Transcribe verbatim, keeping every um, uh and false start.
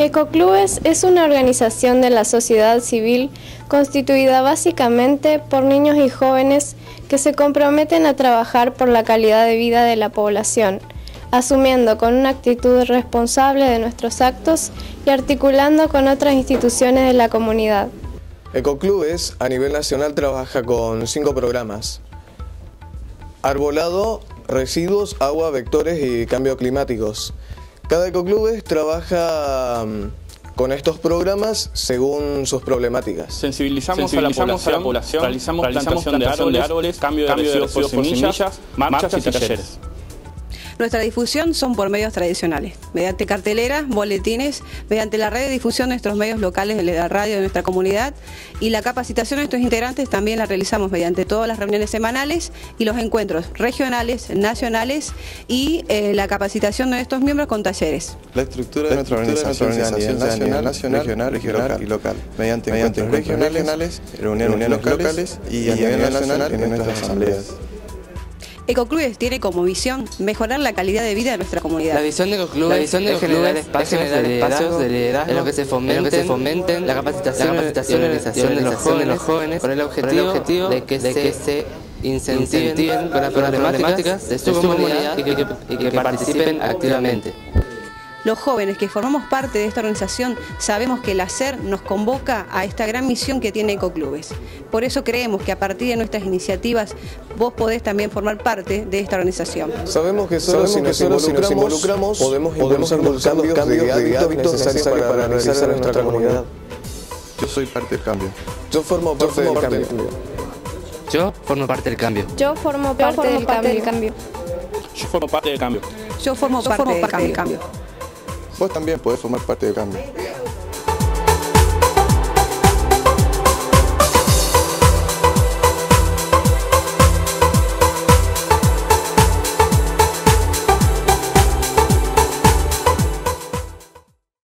Ecoclubes es una organización de la sociedad civil constituida básicamente por niños y jóvenes que se comprometen a trabajar por la calidad de vida de la población, asumiendo con una actitud responsable de nuestros actos y articulando con otras instituciones de la comunidad. Ecoclubes a nivel nacional trabaja con cinco programas: arbolado, residuos, agua, vectores y cambio climáticos. Cada Ecoclubes trabaja con estos programas según sus problemáticas. Sensibilizamos, Sensibilizamos a, la a la población, realizamos, realizamos plantación, plantación de, árboles, de árboles, cambio de, cambio de residuos por semillas, semillas marchas, marchas y talleres. Nuestra difusión son por medios tradicionales, mediante carteleras, boletines, mediante la red de difusión de nuestros medios locales de la radio de nuestra comunidad, y la capacitación de nuestros integrantes también la realizamos mediante todas las reuniones semanales y los encuentros regionales, nacionales y eh, la capacitación de estos miembros con talleres. La estructura de nuestra organización es a nivel nacional, nacional, regional, regional y local, mediante, mediante encuentros regionales, reuniones, reuniones locales y a nivel nacional en nuestras asambleas. Ecoclubes tiene como visión mejorar la calidad de vida de nuestra comunidad. La visión de Ecoclubes es generar espacios de liderazgo, de liderazgo en los que se fomenten, que se fomenten la capacitación, la capacitación y organización de los jóvenes, de los jóvenes con el objetivo, con el objetivo de, que de que se incentiven, incentiven con las problemáticas de su comunidad y que, y que participen activamente. Los jóvenes que formamos parte de esta organización sabemos que el hacer nos convoca a esta gran misión que tiene Ecoclubes. Por eso creemos que a partir de nuestras iniciativas vos podés también formar parte de esta organización. Sabemos que solo, Sabemos si, nos que solo si nos involucramos podemos impulsar los cambios, cambios de, de hábitos necesarios para, para realizar en nuestra comunidad. Yo soy parte del cambio. Yo formo parte, Yo formo del, parte del cambio. Yo formo parte del cambio. Yo formo parte, Yo formo del, parte del cambio. Yo formo parte del cambio. Yo formo parte, Yo formo parte del cambio. Vos también podés formar parte del cambio.